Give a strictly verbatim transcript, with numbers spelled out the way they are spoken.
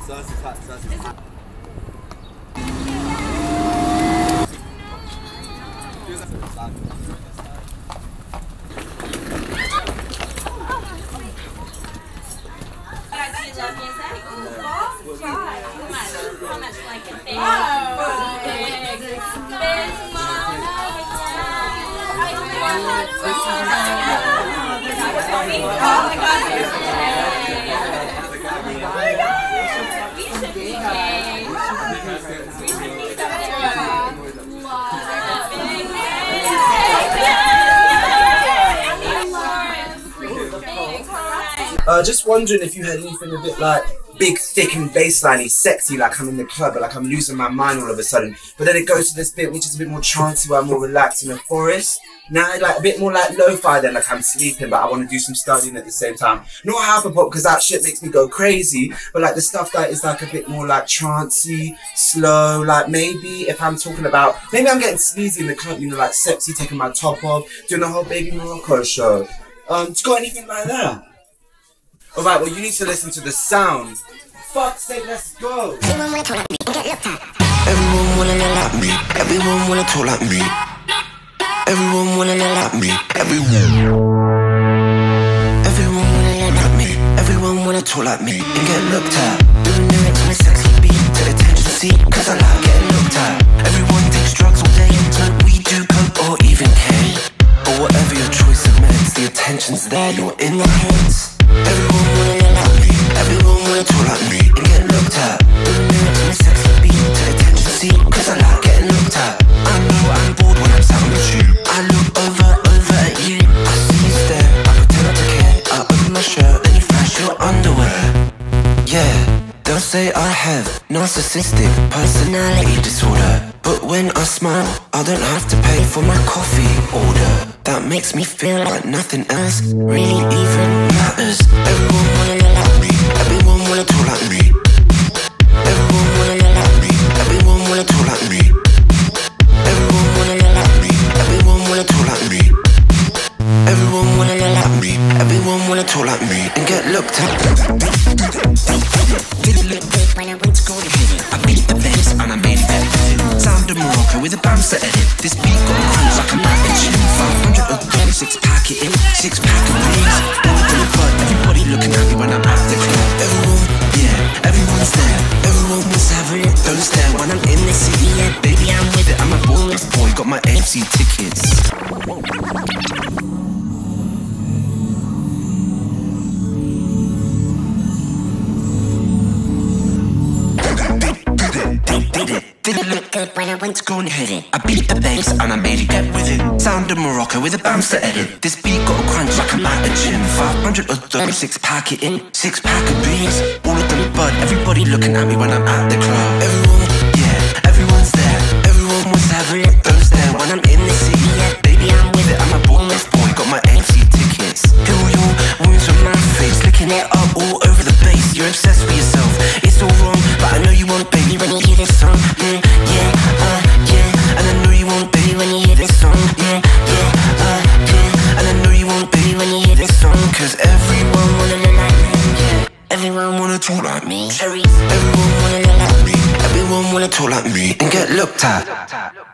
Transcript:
Searcy cut, Searcy cut. How much like a big, big, big oh my god. We should be gay. We should be Uh, just wondering if you had anything a bit like big, thick and bassliney, sexy, like I'm in the club, but like I'm losing my mind all of a sudden. But then it goes to this bit which is a bit more trancey, where I'm more relaxed in the forest. Now like a bit more like lo-fi than like I'm sleeping, but I want to do some studying at the same time. Not hyperpop because that shit makes me go crazy, but like the stuff that is like a bit more like trancey, slow, like maybe if I'm talking about, maybe I'm getting sleazy in the club, you know, like sexy, taking my top off, doing the whole Babymorocco show. Um, do you got anything like that? Alright, well you need to listen to the sound. Fuck's sake, let's go! Everyone wanna talk like me and get looked at. Everyone wanna look like me. Everyone wanna talk like me. Everyone wanna look like me. Everyone. Everyone wanna look like me. Everyone wanna talk like me and get looked at. Doing lyrics on a sexy beat to attention seat, cause I like getting looked at. Everyone takes drugs all day until we do coke or even cane. Or whatever your choice of meds, the attention's there, you're in the heads. Everyone wanna look like me. Everyone wanna talk like me and get looked at. Doing lyrics on a sexy beat to attention seat, cause I like getting looked at. I know I'm bored when I'm sat on the tube. I look over, over at you. I see you stare, I pretend not to care. I open my shirt, then you flash your underwear. Yeah, they'll say I have narcissistic personality disorder. But when I smile, I don't have to pay for my coffee order. That makes me feel like nothing else really even matters. Everyone wanna look like me. Everyone wanna talk like me. Everyone wanna look like me. Everyone wanna talk like me. Everyone wanna look like me. Everyone wanna talk like me. Everyone wanna look like me. Everyone wanna talk like me and get looked at. Didn't look good when I went to go to heaven. I beat the bass and I made it better. Sound of Morocco with a Bamster edit. This beat got a crunch like a mountain gym. five hundred thirty-six pack it in, six pack of beans. Everybody looking at me when I'm at the club. Everyone, yeah, everyone's there. Everyone was having it. Don't stare when I'm in the city. Yeah, baby, I'm with it. I'm a bonus boy, got my M C tickets. Didn't look good when I went to go and hit it. I beat the bass and I made it get with it. Sound of Morocco with a Bamster edit. This beat got a crunch like I'm at a gym. five hundred thirty-six pack it in, six pack of beans. All of them bud, everybody looking at me when I'm at the club. Everyone, yeah, everyone's there. Everyone was having it. Don't stare when I'm in the city. Yeah, baby, I'm with it. I'm a bonus boy, got my M C tickets. Heal your wounds with my face, licking it up all over the bass. You're obsessed with yourself, it's all wrong, but I know you won't, baby, when you hear this song. Mm, yeah, uh, yeah, and I know you won't, baby, when you hear this song. Yeah, yeah, uh, yeah, and I know you won't, baby, when you hear this song. Cause everyone wanna look like me. Yeah, everyone wanna talk like me. Cherries. Everyone wanna look like me. Everyone wanna talk like me and get looked at.